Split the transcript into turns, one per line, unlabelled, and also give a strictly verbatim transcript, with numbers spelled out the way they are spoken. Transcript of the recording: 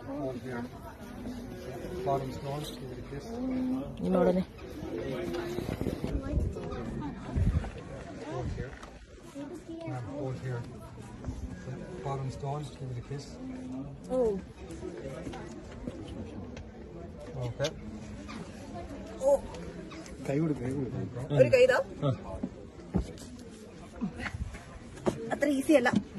Hold here. Bottom stone, give it a kiss.
You know what I mean?
Hold here. Um, hold here. Bottom stone, give it a kiss.
Oh.
Okay.
Oh.
Kai kudu, kai kudu.
Oru kai da? Atra easy alla.